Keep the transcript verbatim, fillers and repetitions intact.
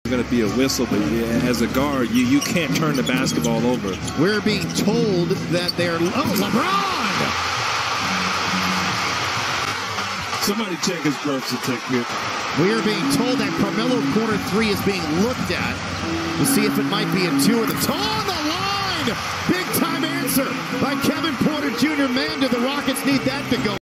going to be a whistle, but yeah, as a guard, you, you can't turn the basketball over. We're being told that they're... Oh, LeBron! Somebody check his birth certificate. We are being told that Carmelo corner three is being looked at to see if it might be a two or the toe on the line. Big time answer by Kevin Porter Junior Man, do the Rockets need that to go?